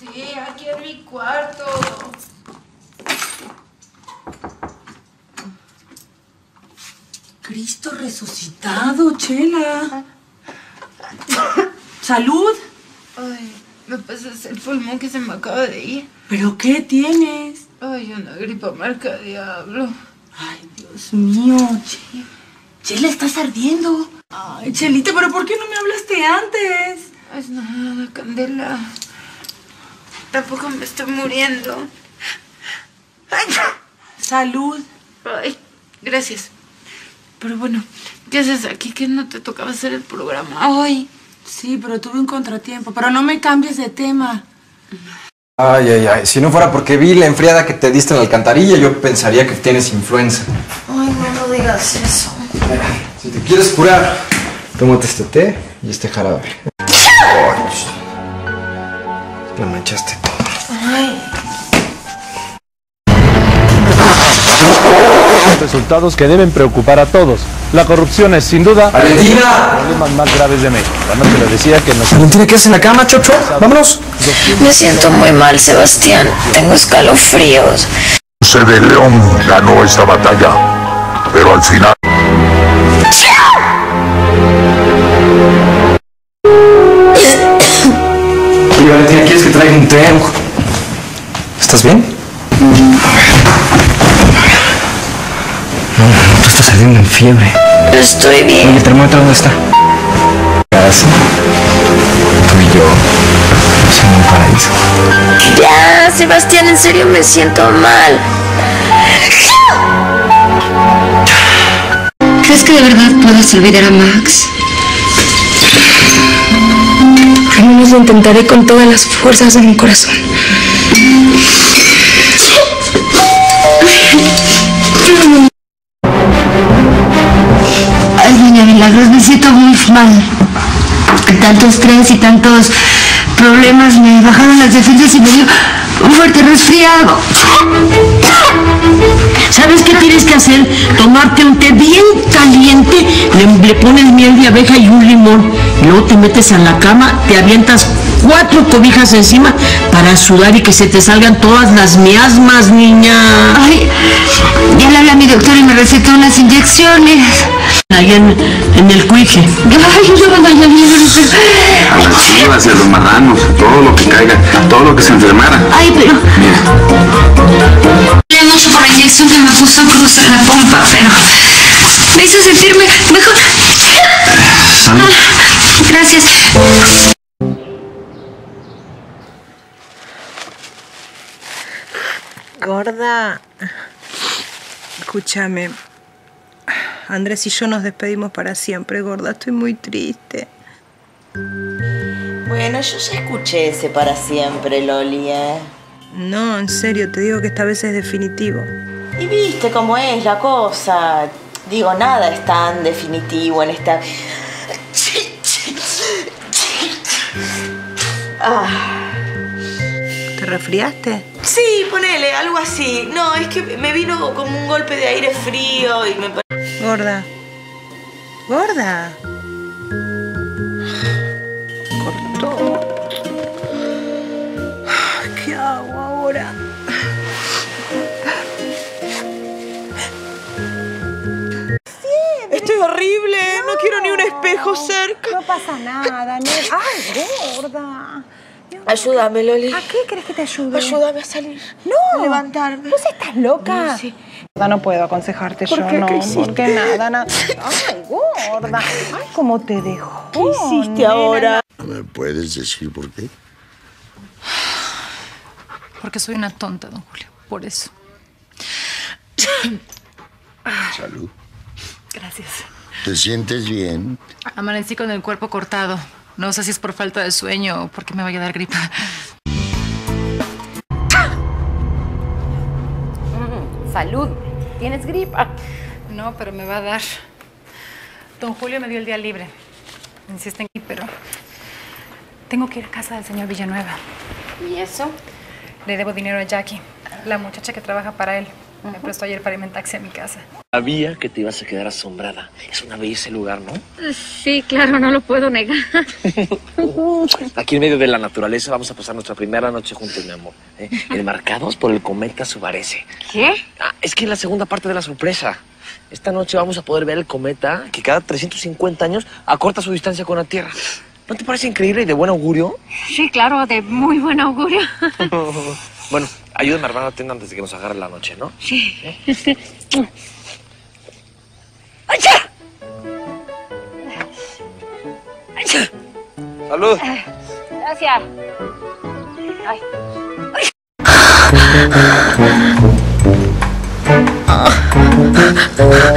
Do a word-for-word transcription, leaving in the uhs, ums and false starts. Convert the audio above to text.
Sí, aquí en mi cuarto. Cristo resucitado, Chela. ¿Salud? Ay, me pasas el pulmón que se me acaba de ir. ¿Pero qué tienes? Ay, una gripa marca diablo. Ay, Dios mío, Chela. Chela, estás ardiendo. Ay, Chelita, ¿pero por qué no me hablaste antes? Es nada, Candela. Tampoco me estoy muriendo. Ay. Salud. Ay, gracias. Pero bueno, ¿qué haces aquí? ¿Que no te tocaba hacer el programa hoy? Sí, pero tuve un contratiempo. Pero no me cambies de tema. Ay, ay, ay. Si no fuera porque vi la enfriada que te diste en la alcantarilla, yo pensaría que tienes influenza. Ay, no, no digas eso. Mira, si te quieres curar, tómate este té y este jarabe. Ay, la manchaste todo. Ay. Resultados que deben preocupar a todos. La corrupción es, sin duda, ¡Valentina! uno de los problemas más graves de México. Anoche le decía que no... Valentina, ¿qué haces en la cama, Chocho? ¡Vámonos! Me siento muy mal, Sebastián. Tengo escalofríos. José de León ganó esta batalla, pero al final... Oye, Valentina, ¿quieres que traiga un té? ¿Estás bien? No, no, tú estás saliendo en fiebre. Estoy bien. Oye, ¿el termómetro dónde está? Casi. Tú y yo somos un paraíso. Ya, Sebastián, en serio me siento mal. ¿Crees que de verdad puedas olvidar a Max? Al menos lo intentaré con todas las fuerzas de mi corazón. Ay, doña Milagros, me siento muy mal. Tanto estrés y tantos problemas me bajaron las defensas y me dio un fuerte resfriado. ¿Sabes qué tienes que hacer? Tomarte un té bien caliente, le, le pones miel de abeja y un limón. Luego te metes a la cama, te avientas cuatro cobijas encima para sudar y que se te salgan todas las miasmas, niña. Ay, ya le hablé a mi doctor y me recetó unas inyecciones. Ahí en, en el cuije. Ay, no, no, no, A las chivas y a los marranos, todo lo que caiga, todo lo que se enfermara. Ay, pero... Mira. Le mucho por la inyección que me puso cruz en la pompa, pero me hizo sentirme mejor. Salud. Gracias. Gorda, escúchame. Andrés y yo nos despedimos para siempre, gorda. Estoy muy triste. Bueno, yo ya escuché ese para siempre, Loli, ¿eh? No, en serio, te digo que esta vez es definitivo. Y viste cómo es la cosa. Digo, nada es tan definitivo en esta... Ah. ¿Te resfriaste? Sí, ponele, algo así. No, es que me vino como un golpe de aire frío y me... Gorda. Gorda. Cortó. ¿Qué hago ahora? Estoy horrible. No, no quiero ni un espejo cerca. No pasa nada, no. Ay, gorda. Ayúdame, Loli. ¿A qué querés que te ayude? Ayúdame a salir. No. A levantarme. ¿Vos estás loca? No, sí. No puedo aconsejarte yo, qué? no. ¿Qué hiciste? Porque nada, nada. Ay, gorda. Ay, cómo te dejó. ¿Qué hiciste ahora? ¿Me puedes decir por qué? Porque soy una tonta, don Julio. Por eso. Salud. Gracias. ¿Te sientes bien? Amanecí con el cuerpo cortado. No sé si es por falta de sueño o porque me vaya a dar gripa. Mm, salud. ¿Tienes gripa? No, pero me va a dar. Don Julio me dio el día libre. Insisten aquí, pero tengo que ir a casa del señor Villanueva. ¿Y eso? Le debo dinero a Jackie, la muchacha que trabaja para él. Me prestó ayer para irme en taxi a mi casa. Sabía que te ibas a quedar asombrada. Es una belleza el lugar, ¿no? Sí, claro, no lo puedo negar. Aquí en medio de la naturaleza vamos a pasar nuestra primera noche juntos, mi amor. ¿eh? Enmarcados por el cometa Subarese. ¿Qué? Ah, es que es la segunda parte de la sorpresa. Esta noche vamos a poder ver el cometa que cada trescientos cincuenta años acorta su distancia con la Tierra. ¿No te parece increíble y de buen augurio? Sí, claro, de muy buen augurio. Bueno, ayúdame a armar la tienda antes de que nos agarre la noche, ¿no? Sí. ¿Eh? ¡Acha! ¡Salud! Gracias. Ay. Ay.